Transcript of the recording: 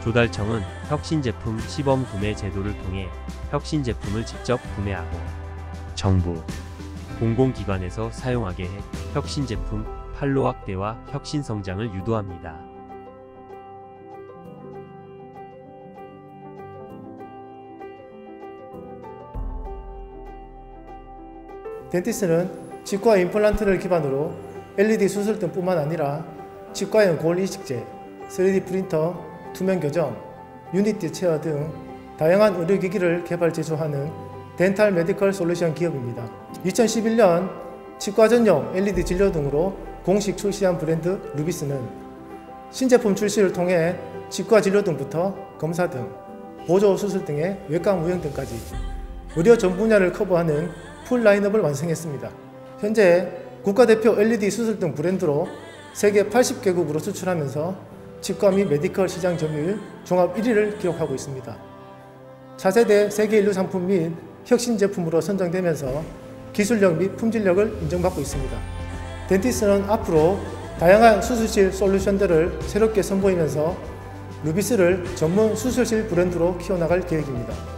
조달청은 혁신 제품 시범 구매 제도를 통해 혁신 제품을 직접 구매하고 정부, 공공기관에서 사용하게 해 혁신 제품 판로 확대와 혁신 성장을 유도합니다. 덴티스는 치과 임플란트를 기반으로 LED 수술 등뿐만 아니라 치과형 거울 이식제, 3D 프린터, 투명 교정, 유니티 체어 등 다양한 의료기기를 개발 제조하는 덴탈 메디컬 솔루션 기업입니다. 2011년 치과 전용 LED 진료 등으로 공식 출시한 브랜드 루비스는 신제품 출시를 통해 치과 진료 등부터 검사 등 보조 수술 등의 외과 무형 등까지 의료 전 분야를 커버하는 풀 라인업을 완성했습니다. 현재 국가대표 LED 수술 등 브랜드로 세계 80개국으로 수출하면서 치과 및 메디컬 시장 점유율 종합 1위를 기록하고 있습니다. 차세대 세계 인류 상품 및 혁신 제품으로 선정되면서 기술력 및 품질력을 인정받고 있습니다. 덴티스는 앞으로 다양한 수술실 솔루션들을 새롭게 선보이면서 루비스를 전문 수술실 브랜드로 키워나갈 계획입니다.